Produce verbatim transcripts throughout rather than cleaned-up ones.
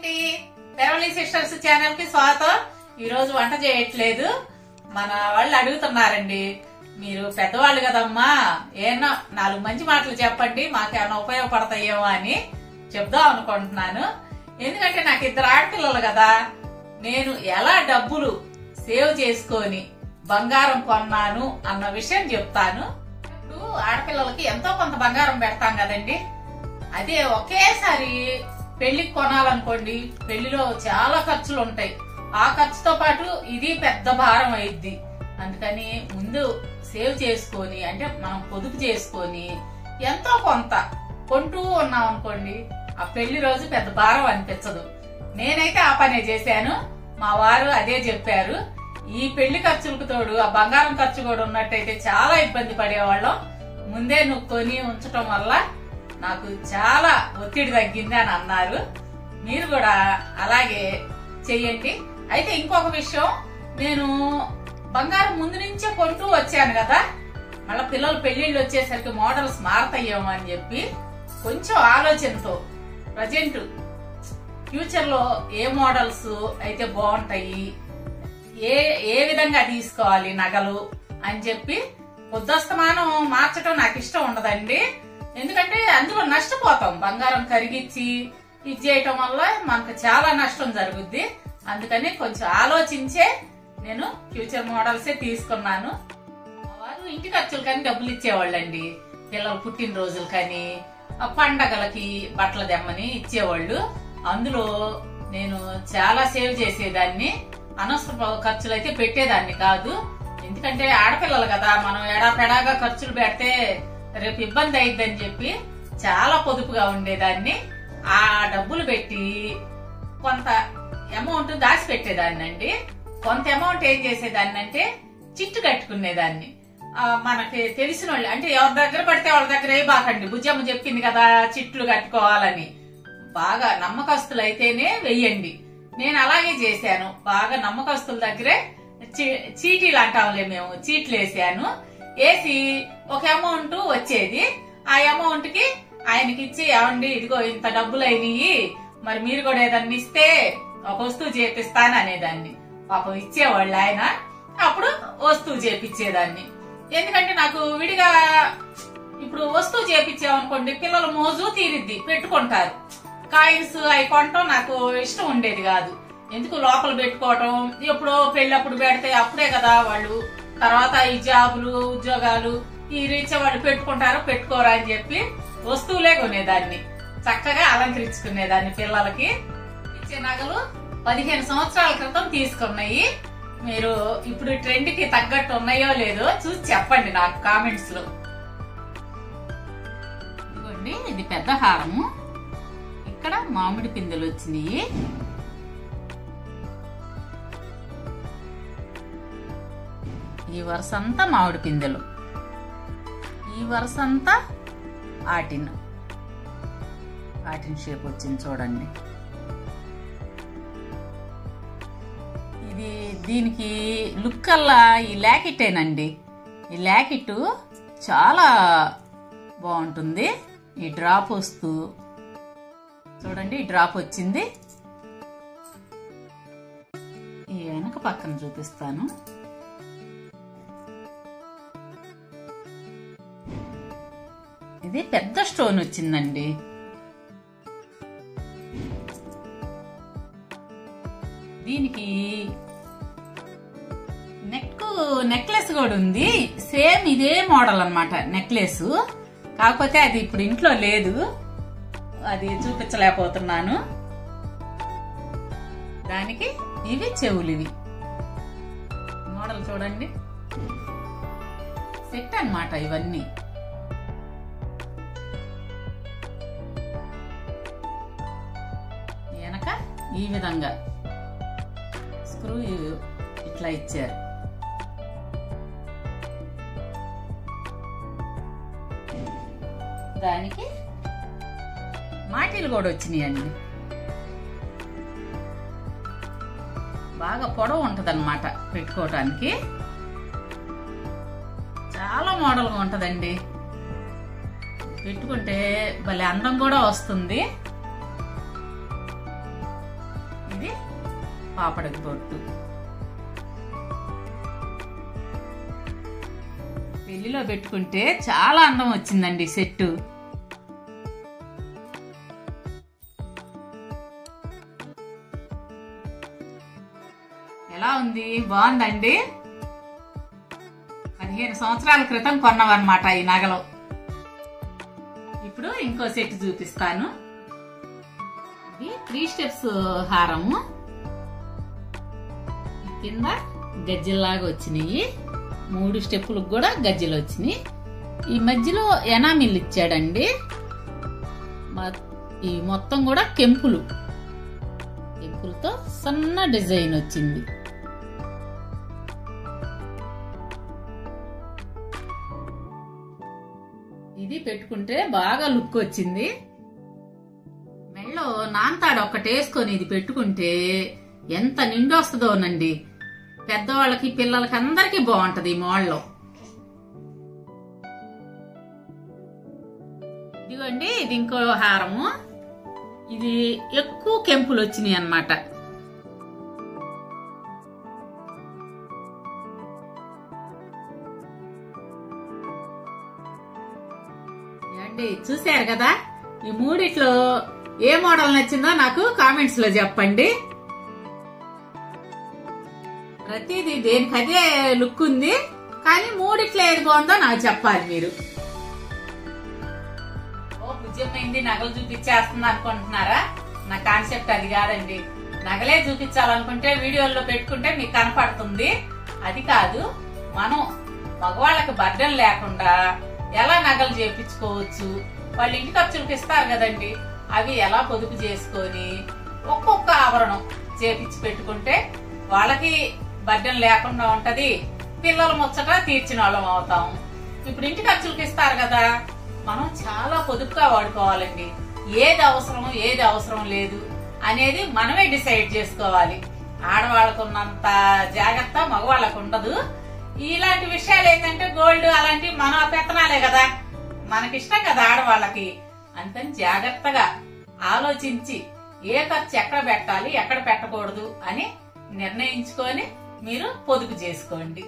అండి, Peravali sisters channel కి స్వాగతం. ఈ రోజు వంట చేయట్లేదు. మన వాళ్ళు అడుగుతున్నారండి, మీరు పెద్దవాళ్ళు కదమ్మా, ఏమన్నా నాలుగు మంచి మాటలు చెప్పండి, మాకేమైనా ఉపయోగపడతాయేమో అని చెప్దాం అనుకుంటున్నాను. ఎందుకంటే నాకు ఇద్దరు ఆడపిల్లలు కదా, నేను ఎలా డబ్బులు సేవ్ చేసుకొని బంగారం కొన్నాను అన్న విషయం చెప్తాను. ఇప్పుడు ఆడపిల్లలకి ఎంతో కొంత బంగారం పెడతాం కదండి, అదే ఒకేసారి పెళ్లికి కొనాలనుకోండి, పెళ్లిలో చాలా ఖర్చులు ఉంటాయి. ఆ ఖర్చుతో పాటు ఇది పెద్ద భారం అయింది. అందుకని ముందు సేవ్ చేసుకొని, అంటే మనం పొదుపు చేసుకొని ఎంతో కొంత కొంటూ ఉన్నాం అనుకోండి, ఆ పెళ్లి రోజు పెద్ద భారం అనిపించదు. నేనైతే ఆ పనే చేశాను, మా వారు అదే చెప్పారు. ఈ పెళ్లి ఖర్చులకు తోడు ఆ బంగారం ఖర్చు కూడా ఉన్నట్టయితే చాలా ఇబ్బంది పడేవాళ్ళం. ముందే నువ్వు కొని ఉంచటం వల్ల నాకు చాలా ఒత్తిడి తగ్గింది అని అన్నారు. మీరు కూడా అలాగే చెయ్యండి. అయితే ఇంకొక విషయం, నేను బంగారం ముందు నుంచే కొంటూ వచ్చాను కదా, మళ్ళీ పిల్లలు పెళ్లిళ్ళు వచ్చేసరికి మోడల్స్ మారతాయేమో అని చెప్పి కొంచెం ఆలోచనతో ప్రజెంట్ ఫ్యూచర్ లో ఏ మోడల్స్ అయితే బాగుంటాయి, ఏ ఏ విధంగా తీసుకోవాలి నగలు అని చెప్పి పొద్దస్తమానం మార్చడం నాకు ఇష్టం ఉండదండి. ఎందుకంటే అందులో నష్టపోతాం, బంగారం కరిగిచ్చి ఇది చేయటం వల్ల మనకు చాలా నష్టం జరుగుద్ది. అందుకని కొంచెం ఆలోచించే నేను ఫ్యూచర్ మోడల్సే తీసుకున్నాను. వారు ఇంటి ఖర్చులు కానీ డబ్బులు ఇచ్చేవాళ్ళండి, పిల్లలు పుట్టినరోజులు కానీ పండగలకి బట్టల దెమ్మని ఇచ్చేవాళ్ళు. అందులో నేను చాలా సేవ్ చేసేదాన్ని, అనవసర ఖర్చులు అయితే పెట్టేదాన్ని కాదు. ఎందుకంటే ఆడపిల్లలు కదా, మనం ఎడాపెడాగా ఖర్చులు పెడితే రేపు ఇబ్బంది అయిద్దని చెప్పి చాలా పొదుపుగా ఉండేదాన్ని. ఆ డబ్బులు పెట్టి కొంత అమౌంట్ దాచి పెట్టేదాన్ని అండి. కొంత అమౌంట్ ఏం చేసేదాన్ని అంటే చిట్టు కట్టుకునేదాన్ని. మనకి తెలిసిన వాళ్ళు, అంటే ఎవరి దగ్గర పడితే వాళ్ళ దగ్గర ఏ బాకండి, బుజ్జమ్మ చెప్పింది కదా చిట్లు కట్టుకోవాలని, బాగా నమ్మకస్తులు అయితేనే వెయ్యండి. నేను అలాగే చేశాను, బాగా నమ్మకస్తుల దగ్గరే చీటీలు అంటాంలే మేము, చీట్లు వేసాను. వేసి ఒక అమౌంట్ వచ్చేది, ఆ అమౌంట్ కి ఆయనకి ఇచ్చి, ఏమండి ఇదిగో ఇంత డబ్బులు అయినాయి, మరి మీరు కూడా ఏదన్నా ఇస్తే ఒక వస్తువు చేపిస్తాను అనేదాన్ని. పాపం ఇచ్చేవాళ్ళు ఆయన, అప్పుడు వస్తువు చేపించేదాన్ని. ఎందుకంటే నాకు విడిగా ఇప్పుడు వస్తువు చేపించామనుకోండి, పిల్లల మోజు తీరిద్ది, పెట్టుకుంటారు. కాయిన్స్ అవి కొనటం నాకు ఇష్టం ఉండేది కాదు. ఎందుకు లోపల పెట్టుకోవటం, ఎప్పుడో పెళ్ళప్పుడు పెడితే అప్పుడే కదా వాళ్ళు తర్వాత ఈ జాబులు ఉద్యోగాలు ఈ రీచే వాళ్ళు పెట్టుకుంటారు, పెట్టుకోరా అని చెప్పి వస్తువులే కొనేదాన్ని, చక్కగా అలంకరించుకునేదాన్ని. పిల్లలకి ఇచ్చే నగలు పదిహేను సంవత్సరాల క్రితం తీసుకున్నాయి. మీరు ఇప్పుడు ట్రెండ్ కి తగ్గట్టు ఉన్నాయో లేదో చూసి చెప్పండి నాకు కామెంట్స్ లో. ఇదిగోండి, ఇది పెద్ద హారము, ఇక్కడ మామిడి పిందెలు వచ్చినాయి. ఈ వరుస అంతా మామిడి పిందెలు, ఈ వరుస అంతా ఆటిన్ ఆటిన్ షేప్ వచ్చింది చూడండి. ఇది దీనికి లుక్ అల్లా ఈ లాకెట్టేనండి. ఈ లాకెట్ చాలా బాగుంటుంది. ఈ డ్రాప్ వస్తూ చూడండి, ఈ డ్రాప్ వచ్చింది. ఈ వెనక పక్కన చూపిస్తాను. ఇది పెద్ద స్టోన్ వచ్చిందండి. దీనికి నెక్ నెక్లెస్ కూడా ఉంది, సేమ్ ఇదే మోడల్ అన్నమాట నెక్లెస్. కాకపోతే అది ఇప్పుడు ఇంట్లో లేదు, అది చూపించలేకపోతున్నాను. దానికి ఇవి చెవులు, ఇవి మోడల్ చూడండి, సెట్ అన్నమాట ఇవన్నీ. వెనక ఈ విధంగా స్క్రూ ఇట్లా ఇచ్చారు. దానికి మాటీలు కూడా వచ్చినాయండి. బాగా పొడవు ఉంటది అన్నమాట పెట్టుకోవటానికి, చాలా మోడల్ గా ఉంటదండి. పెట్టుకుంటే భలే అందం కూడా వస్తుంది. పాపడకి బొట్టు. పెళ్లిలో పెట్టుకుంటే చాలా అందం వచ్చిందండి సెట్టు. ఎలా ఉంది? బాగుందండి. పదిహేను సంవత్సరాల క్రితం కొన్నామన్నమాట ఈ నగలు. ఇప్పుడు ఇంకో సెట్ చూపిస్తాను. ఇది త్రీ స్టెప్స్ హారము. కింద గజ్జెల్లాగా వచ్చినాయి, మూడు స్టెప్పులకు కూడా గజ్జెలు వచ్చినాయి. ఈ మధ్యలో ఎనామిల్ ఇచ్చాడండి. ఈ మొత్తం కూడా కెంపులు కెంపులతో సన్న డిజైన్ వచ్చింది. ఇది పెట్టుకుంటే బాగా లుక్ వచ్చింది. మెళ్ళో నాంతాడు ఒక్కటి వేసుకొని ఇది పెట్టుకుంటే ఎంత నిండొస్తుందోనండి. పెద్దవాళ్ళకి పిల్లలకి అందరికీ బాగుంటది ఈ మోడల్లో. ఇదిగోండి, ఇది ఇంకో హారము. ఇది ఎక్కువ కెంపులు వచ్చినాయి అన్నమాట. ఏమండి, చూశారు కదా? ఈ మూడిట్లో ఏ మోడల్ నచ్చిందో నాకు కామెంట్స్ లో చెప్పండి. ప్రతిదీ దేనికి అదే లుక్ ఉంది, కానీ మూడిట్లో ఏది బాగుందో నాకు చెప్పాలి మీరు. ఓ బుజ్జమైంది నగలు చూపించేస్తుంది అనుకుంటున్నారా? నా కాన్సెప్ట్ అది కాదండి. నగలే చూపించాలనుకుంటే వీడియోల్లో పెట్టుకుంటే మీకు కనపడుతుంది. అది కాదు, మనం మగవాళ్ళకి బర్డెన్ లేకుండా ఎలా నగలు చేపించుకోవచ్చు, వాళ్ళు ఇంటి ఖర్చులకు ఇస్తారు కదండి, అవి ఎలా పొదుపు చేసుకొని ఒక్కొక్క ఆభరణం చేపించి పెట్టుకుంటే వాళ్ళకి బర్డెన్ లేకుండా ఉంటది, పిల్లల ముచ్చట తీర్చిన వాళ్ళం అవుతాం. ఇప్పుడు ఇంటి ఖర్చులకు ఇస్తారు కదా, మనం చాలా పొదుపుగా వాడుకోవాలండి. ఏది అవసరం ఏది అవసరం లేదు అనేది మనమే డిసైడ్ చేసుకోవాలి. ఆడవాళ్ళకు ఉన్నంత జాగ్రత్త మగవాళ్ళకు ఉండదు. ఇలాంటి విషయాలు ఏంటంటే గోల్డ్ అలాంటివి మన పెత్తనాలే కదా, మనకిష్టం కదా ఆడవాళ్ళకి. అంతని జాగ్రత్తగా ఆలోచించి ఏ ఖర్చు ఎక్కడ పెట్టాలి ఎక్కడ పెట్టకూడదు అని నిర్ణయించుకొని మీరు పొదుపు చేసుకోండి.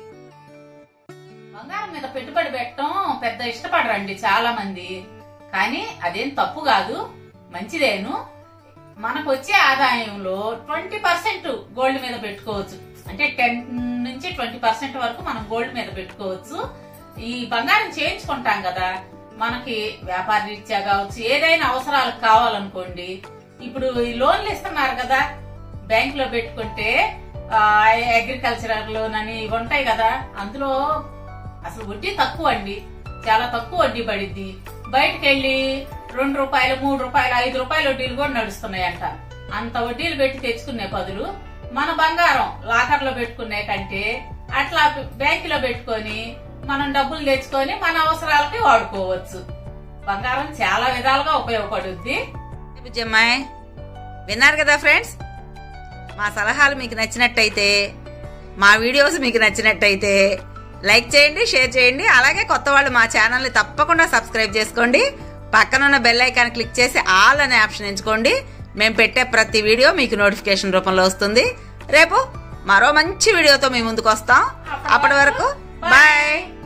బంగారం మీద పెట్టుబడి పెట్టడం పెద్ద ఇష్టపడరండి చాలా మంది, కానీ అదేం తప్పు కాదు, మంచిదేను. మనకు వచ్చే ఆదాయంలో ట్వంటీ పర్సెంట్ గోల్డ్ మీద పెట్టుకోవచ్చు. అంటే టెన్ నుంచి ట్వంటీ పర్సెంట్ వరకు మనం గోల్డ్ మీద పెట్టుకోవచ్చు. ఈ బంగారం చేయించుకుంటాం కదా, మనకి వ్యాపార రీత్యా కావచ్చు, ఏదైనా అవసరాలకు కావాలనుకోండి. ఇప్పుడు ఈ లోన్లు ఇస్తున్నారు కదా, బ్యాంక్ లో పెట్టుకుంటే అగ్రికల్చరల్ లోన్ అని ఇవి ఉంటాయి కదా, అందులో అసలు వడ్డీ తక్కువ అండి, చాలా తక్కువ వడ్డీ పడిద్ది. బయటకు వెళ్లి రెండు రూపాయలు మూడు రూపాయలు ఐదు రూపాయల వడ్డీలు కూడా నడుస్తున్నాయంట. అంత వడ్డీలు పెట్టి తెచ్చుకునే బదులు మన బంగారం లాకర్ లో పెట్టుకునే కంటే అట్లా బ్యాంకులో పెట్టుకొని మనం డబ్బులు తెచ్చుకొని మన అవసరాలకి వాడుకోవచ్చు. బంగారం చాలా విధాలుగా ఉపయోగపడుద్ది. బుజ్జమ్మాయి విన్నారు కదా ఫ్రెండ్స్, మా సలహాలు మీకు నచ్చినట్టయితే, మా వీడియోస్ మీకు నచ్చినట్టయితే లైక్ చేయండి, షేర్ చేయండి. అలాగే కొత్త వాళ్ళు మా ఛానల్ని తప్పకుండా సబ్స్క్రైబ్ చేసుకోండి. పక్కనున్న బెల్ ఐకాన్ క్లిక్ చేసి ఆల్ అనే ఆప్షన్ ఎంచుకోండి. మేము పెట్టే ప్రతి వీడియో మీకు నోటిఫికేషన్ రూపంలో వస్తుంది. రేపు మరో మంచి వీడియోతో మీ ముందుకు వస్తాం. అప్పటి వరకు బాయ్.